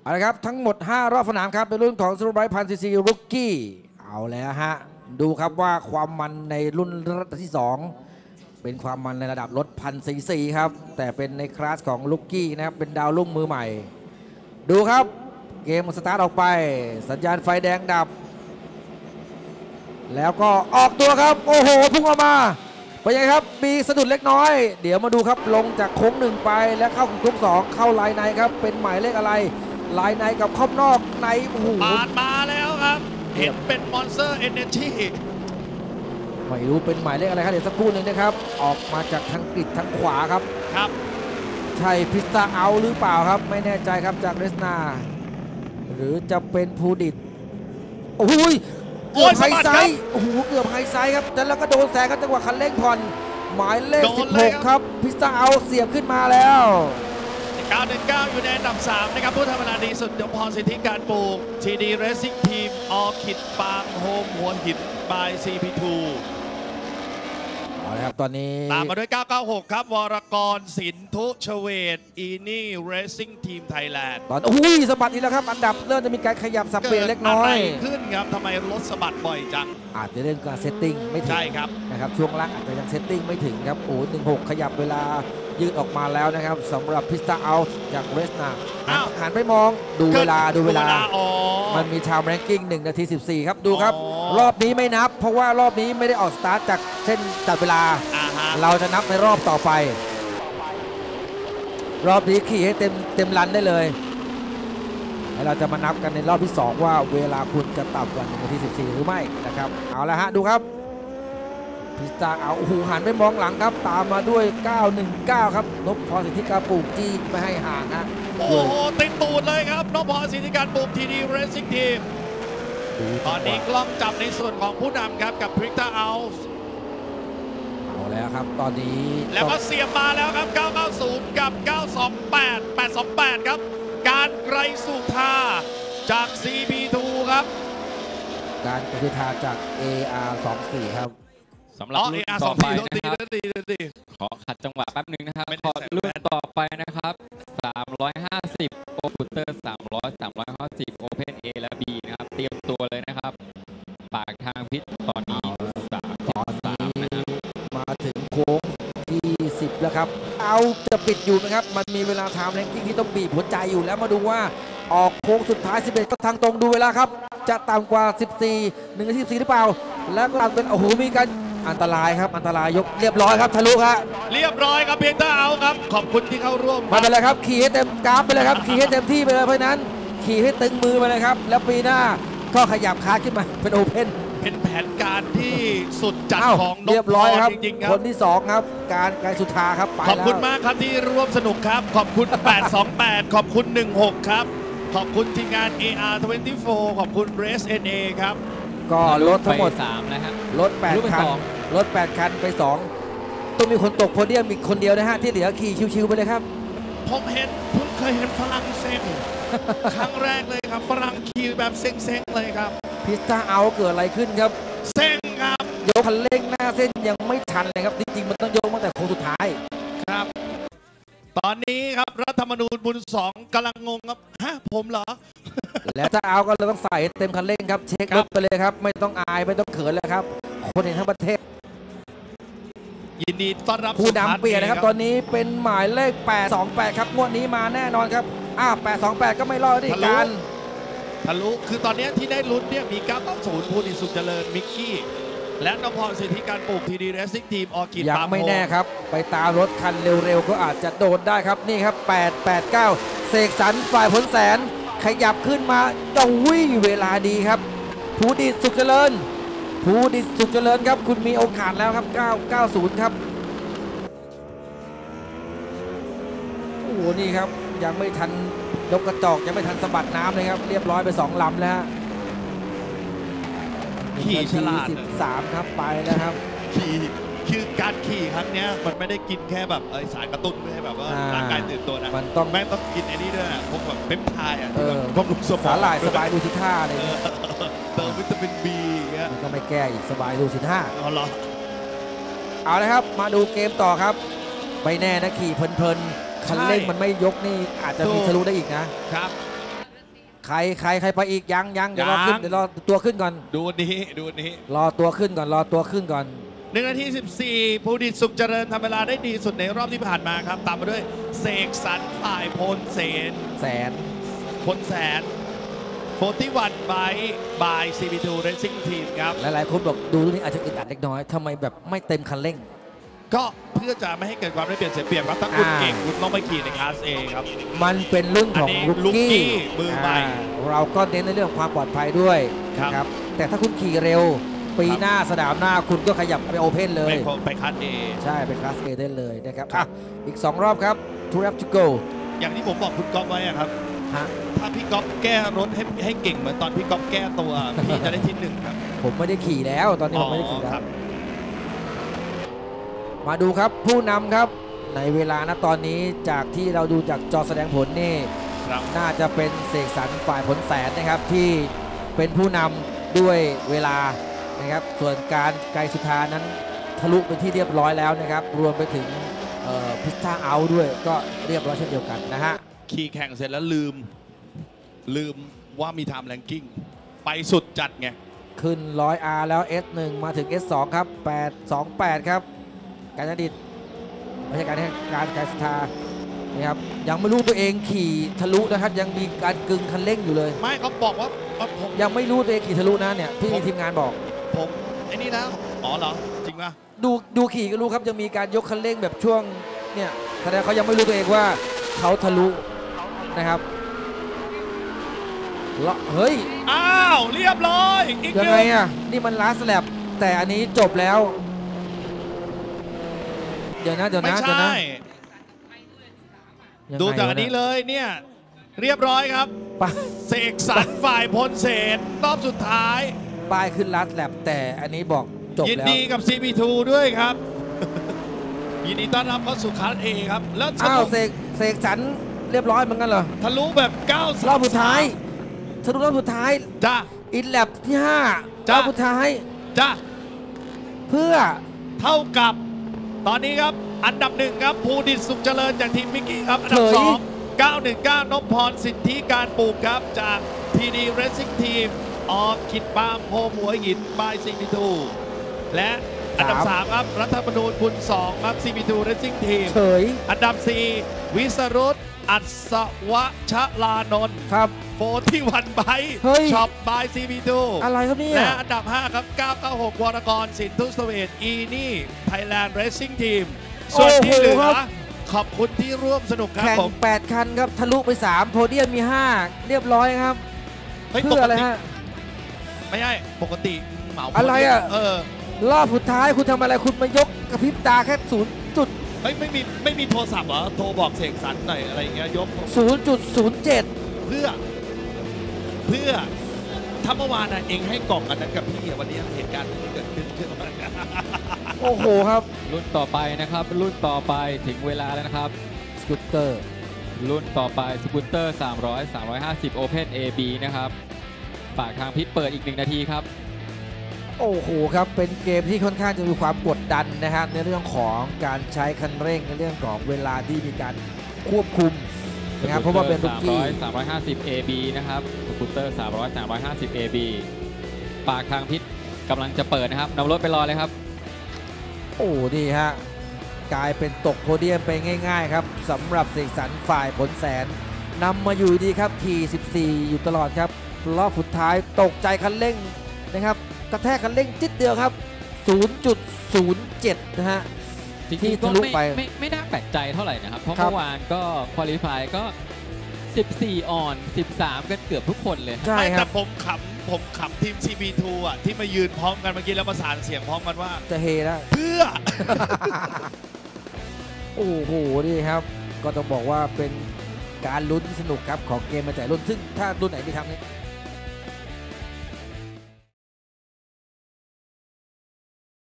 เอาละครับทั้งหมด5รอบสนามครับในรุ่นของซูเปอร์ไบค์1,000 ซีซีรุกกี้เอาแล้วฮะดูครับว่าความมันในรุ่นที่2เป็นความมันในระดับรถ1,000 ซีซีครับแต่เป็นในคลาสของรุกกี้นะครับเป็นดาวรุ่งมือใหม่ดูครับเกมสตาร์ทออกไปสัญญาณไฟแดงดับแล้วก็ออกตัวครับโอ้โหพุ่งออกมาเป็นยังไงครับมีสะดุดเล็กน้อยเดี๋ยวมาดูครับลงจากโค้ง1ไปและเข้าโค้ง2เข้าลายในครับเป็นหมายเลขอะไรลายในกับครอบนอกในโอ้โหปาดมาแล้วครับเห็นเป็นมอนสเตอร์เอเนอร์จีไม่รู้เป็นหมายเลขอะไรครับเดี๋ยวสักครู่หนึ่งนะครับออกมาจากทางกริดทางขวาครับครับใช่พิสตาเอาหรือเปล่าครับไม่แน่ใจครับจากเรสนาหรือจะเป็นภูดิตโอ้ยเกือบไฮไซด์โอ้โหเกือบไฮไซด์ครับแล้วก็โดนแซงครับจังหวะคันเร่งผ่อนหมายเลข16ครับพิสตาเอาเสียบขึ้นมาแล้ว 919อยู่ในอันดับ3นะครับผู้ทำเวลาดีสุดยมพรสิทธิการปลูก TD Racing Team ออคิดฟาร์มโฮมหัวหิน by CP2 เอาละครับตอนนี้ตามมาด้วย996ครับวรกรสินทุชเวศอีนี่เรซซิ่งทีมไทยแลนด์ตอนสะบัดอีกแล้วครับอันดับเริ่มจะมีการขยับสับเปลี่ยนเล็กน้อยขึ้นครับทำไมรถสะบัดบ่อยจังอาจจะเรื่องการเซตติ้งไม่ถึงใช่ครับนะครับช่วงล่างอาจจะยังเซตติ้งไม่ถึงครับ16ขยับเวลายืดออกมาแล้วนะครับสำหรับพิสตาเอาจากเรสนาหันไปมองดูเวลามันมีไทม์แรงกิ้ง1 นาที 14ครับดูครับรอบนี้ไม่นับเพราะว่ารอบนี้ไม่ได้ออกสตาร์ทจากเส้นจับเวลาเราจะนับในรอบต่อไปรอบนี้ขี่ให้เต็มรันได้เลยแล้วเราจะมานับกันในรอบที่2ว่าเวลาคุณจะต่ำกว่า1 นาที 14หรือไม่นะครับเอาละฮะดูครับพิสตาเอาหันไปมองหลังครับตามมาด้วย919ครับนพพรสิทธิการปลูกจี้ไม่ให้ห่างนะโอ้โหติดตูดเลยครับนพพรสิทธิการปลูก TD Racing Team ตอนนี้กล้องจับในส่วนของผู้นำครับกับพิสตาเอาแล้วครับตอนนี้แล้วก็เสียบมาแล้วครับ990กับ928 828ครับการไกรสุธาจาก CP2 ครับการไกรสุธาจาก AR24 ครับสำหรับรุ่นต่อไปนะครับขอขัดจังหวะแป๊บนึงนะครับขอรุ่นต่อไปนะครับ350โอฟูเตอร์350 Open A และ B นะครับเตรียมตัวเลยนะครับปากทางพิษตอนนี้มาถึงโค้งที่10แล้วครับเอาจะปิดอยู่นะครับมันมีเวลาไทม์แรงกิ้งที่ต้องบีบหัวใจอยู่แล้วมาดูว่าออกโค้งสุดท้าย11ก็ทางตรงดูเวลาครับจะต่ำกว่า14 1 นาที 14หรือเปล่าแล้วก็เป็นมีการอันตรายครับอันตรายยกเรียบร้อยครับทะลุครับเรียบร้อยครับเพียงแต่เอาครับขอบคุณที่เข้าร่วมมาเป็นไรครับขี่ให้เต็มกราฟไปเลยครับขี่ให้เต็มที่ไปเลยเพราะนั้นขี่ให้ตึงมือไปเลยครับแล้วปีหน้าก็ขยับคาขึ้นมาเป็นโอเพ่นเป็นแผนการที่สุดจัดของเรียบร้อยครับจริงๆคนที่2ครับการไกรสุธาครับขอบคุณมากครับที่ร่วมสนุกครับขอบคุณ828ขอบคุณ16ครับขอบคุณทีมงาน AR24 ขอบคุณ Race NA ครับก็รถทั้งหมด 3นะฮะรถ8คันรถ8คันไป2ต้องมีคนตกโพเดียมอีกคนเดียวนะฮะที่เหลือขี่ชิวๆไปเลยครับผมเพิ่งเคยเห็นฝรั่งเซ็งครั้งแรกเลยครับฝรั่งขี่แบบเซ็งๆเลยครับพิสตาเอาเกิดอะไรขึ้นครับเซ็งครับยกคันเร่งหน้าเส้นยังไม่ทันเลยครับจริงๆมันต้องยกตั้งแต่โค้งสุดท้ายครับตอนนี้ครับรัฐธรรมนูญบุญ2กำลังงงครับฮะผมเหรอแล้วถ้าเอาก็เลยต้องใส่เต็มคันเร่งครับเช็ครถไปเลยครับไม่ต้องอายไม่ต้องเขินเลยครับคนเห็นทั้งประเทศยินดีต้อนรับผู้นำเปลี่ยนนะครับตอนนี้เป็นหมายเลข828ครับงวดนี้มาแน่นอนครับ828ก็ไม่รอดที่การทะลุคือตอนนี้ที่ได้ลุ้นเนี่ยมี990ภูดิตสุขเจริญมิกกี้และนพพรสิทธิการปลูก TD Racing Team ออคิดยังไม่แน่ครับไปตามรถคันเร็วๆก็อาจจะโดนได้ครับนี่ครับ889เสกสรรฝ่ายผลแสนขยับขึ้นมาจะวิ่งเวลาดีครับภูดิตสุขเจริญครับคุณมีโอกาสแล้วครับ990ครับโอ้โหนี่ครับยังไม่ทันยกกระจอกยังไม่ทันสะบัดน้ำเลยครับเรียบร้อยไป2ลำแล้วฮะขี่ฉลาด 13ครับไปแล้วครับคือการขี่ครั้งนี้มันไม่ได้กินแค่แบบสารกระตุ้นเพื่อให้แบบว่าร่างกายตื่นตัวนะมันต้องแม่ต้องกินไอ้นี่ด้วยพวกแบบเปปไทด์บำรุงสมองสาหร่ายสบายดูสิท่าเลยเติมวิตามินบีมันก็ไม่แก้อีกสบายดูสิท่าเอาเลยครับมาดูเกมต่อครับไม่แน่นะขี่เพลินคันเร่งมันไม่ยกนี่อาจจะมีทะลุได้อีกนะครับใครไปอีกยังเดี๋ยวรอขึ้นเดี๋ยวรอตัวขึ้นก่อนดูนี้รอตัวขึ้นก่อนรอตัวขึ้นก่อน 1 นาที 14 ภูดิตสุขเจริญทำเวลาได้ดีสุดในรอบที่ผ่านมาครับตามมาด้วยเสกสรรฝ่ายพลแสน 41 บาย CP2 Racing Team ครับหลายๆคนบอกดูนี่อาจจะอึดอัดเล็กน้อยทำไมแบบไม่เต็มคันเร่งก็เพื่อจะไม่ให้เกิดความได้เปรียบเสียเปรียบครับถ้าคุณเก่งคุณต้องไปขี่ในคลาส A ครับมันเป็นเรื่องของอันนี้ลูกกี้ rookie มือใหม่เราก็เน้นในเรื่องความปลอดภัยด้วยครับนะครับแต่ถ้าคุณขี่เร็ว ปีหน้าสนามหน้าคุณก็ขยับไปโอเพ่นเลยไปคลาส A ใช่เป็นคลาส A ได้เลยนะครับครับอีก 2 รอบครับ to wrap to go อย่างที่ผมบอกคุณก๊อฟไว้อะครับฮะถ้าพี่ก๊อฟแก้รถให้เก่งเหมือนตอนพี่ก๊อฟแก้ตัว พี่จะได้ที่ 1 ครับผมไม่ได้ขี่แล้วตอนนี้ผมไม่ได้ขี่แล้ครัวบมาดูครับผู้นำครับในเวลาณตอนนี้จากที่เราดูจากจอแสดงผลนี่ครับน่าจะเป็นเสกสรรฝ่ายผลแสนนะครับที่เป็นผู้นำด้วยเวลานะครับส่วนการไกลสุธานั้นทะลุเป็นที่เรียบร้อยแล้วนะครับรวมไปถึงพิสตาเอาด้วยก็เรียบร้อยเช่นเดียวกันนะฮะขี่แข่งเสร็จแล้วลืมว่ามีไทม์แรงกิ้งไปสุดจัดไงขึ้น 100R แล้ว S1 มาถึง S2 ครับ 828 ครับ การดิตไม่ใช่การไกลสุธานะครับยังไม่รู้ตัวเองขี่ทะลุนะครับยังมีการกึ่งคันเร่งอยู่เลยไม่เขาบอกว่าผมยังไม่รู้ตัวเองขี่ทะลุนะเนี่ยที่ทีมงานบอกผมไอ้นี่นะอ๋อเหรอ จริงป่ะดูขี่ก็รู้ครับยังมีการยกคันเร่งแบบช่วงเนี่ยแสดงเขายังไม่รู้ตัวเองว่าเขาทะลุนะครับเฮ้ยอ้าวเรียบร้อยอีกยังไงอ่ะนี่มันลาสแลบแต่อันนี้จบแล้ว เดี๋ยวนะไม่ใช่ยังไงดูจากอันนี้เลยเนี่ยเรียบร้อยครับป้ายเสกสรรฝ่ายพลเสนรอบสุดท้ายป้ายขึ้นลาสแลบแต่อันนี้บอกจบยินแล้วดีกับ CP2 ด้วยครับ ยินดีต้อนรับเข้าสู่คลาส A ครับ แล้วอ้าวเสกสรรเรียบร้อยเหมือนกันเหรอทะลุแบบ9 รอบสุดท้ายทะลุรอบสุดท้ายจ้าอินแลบที่5 จ้ะรอบสุดท้ายจ้าเพื่อเท่ากับตอนนี้ครับอันดับ 1 ครับภูดิตสุขเจริญจากทีมมิกกี้ครับ อันดับเฉย 2 919นพพรสิทธิการปลูกครับจาก TD Racing Team ออคิดปาล์มโฮมหัวหินบาย CP2 และอันดับ 3 ครับรัฐธรรมนูญคุณ2ครับ CP2 Racing Team เฉยอันดับ 4 วิสรุตอัศวชลานนท์ครับ 41 ไบเฮ้ยช็อปบาย CP2 อะไรครับเนี่ยและอันดับ 5 ครับ 996 วรกรสินทุสเวทอีนี่ไทยแลนด์เรซซิ่งทีมส่วนที่เหลืโอ้โหคอรับขอบคุณที่ร่วมสนุกครับแข่งผม 8 คันครับ ทะลุไป 3 โพเดียมมี 5 เรียบร้อยครับเฮ้ยเพื่ออะไรฮะไม่ใช่ปกติเหมาอะไรอะ รอบสุดท้ายคุณทำอะไรคุณมายกกระพริบตาแค่0จุดเฮ้ยไม่มีโทรศัพท์เหรอ โทรบอกเสกสรรหน่อยอะไรอย่างเงี้ยยก 0.07 เพื่อถ้าเมื่อวานน่ะเองให้กล่องอันนั้นกับพี่อะวันนี้เหตุการณ์ที่เกิดขึ้นใช่ไหมโอ้โหครับรุ่นต่อไปนะครับรุ่นต่อไปถึงเวลาแล้วนะครับสกูตเตอร์รุ่นต่อไปสกูตเตอร์300 350 Open AB นะครับปากทางพิษเปิดอีก1 นาทีครับโอ้โหครับ เป็นเกมที่ค่อนข้างจะมีความกดดันนะครับในเรื่องของการใช้คันเร่งในเรื่องของเวลาที่มีการควบคุมนะครับเพราะว่าเป็นลูกกี้ 350 AB นะครับสกูตเตอร์300 350 AB ปากทางพิษกำลังจะเปิดนะครับนำรถไปรอเลยครับโอ้ดีฮะกลายเป็นตกโพเดียมไปง่ายๆครับสำหรับเสกสรรฝ่ายผลแสนนำมาอยู่ดีครับที14 อยู่ตลอดครับรอบสุดท้ายตกใจคันเร่งนะครับกระแทกคันเร่งจิดเดียวครับ 0.07 นะฮะจริที่งๆก็ทะลุไปไม่น่าแปลกใจเท่าไหร่นะครับ เพราะครับเมื่อวานก็ควอลิฟายก็ 14 อ่อน 13 กันเกือบทุกคนเลยใช่ไม่คแต่รับผมขำทีม CP2 อ่ะที่มายืนพร้อมกันเมื่อกี้แล้วประสานเสียงพร้อมกันว่าจะเฮแล้วเพื่อโอ้โหนี่ครับ ก็ต้องบอกว่าเป็นการลุ้นที่สนุกครับของเกมมาแต่รุ่นซึ่งถ้ารุ่นไหนที่ทำนี่